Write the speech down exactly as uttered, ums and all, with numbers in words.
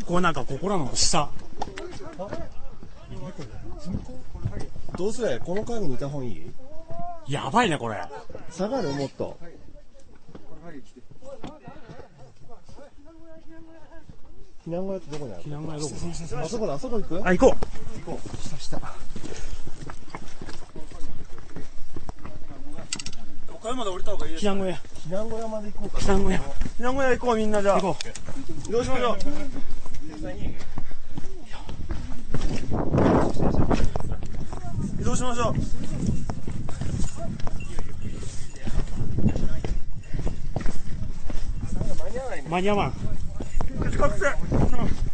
ここなんかここらの下。 どうする？この階にいた方がいい？ やばいねこれ。 下がるもっと。避難小屋ってどこにある？ 避難小屋どこ？ あそこだ、あそこ行く？ あ、行こう。 行こう。下下。 階まで降りた方がいいですか？ 避難小屋。 避難小屋まで行こうか。 避難小屋。 避難小屋行こうみんなじゃあ。 行こ移動しましょう。移動しましょう。 う。間に合わん。 口隠せ。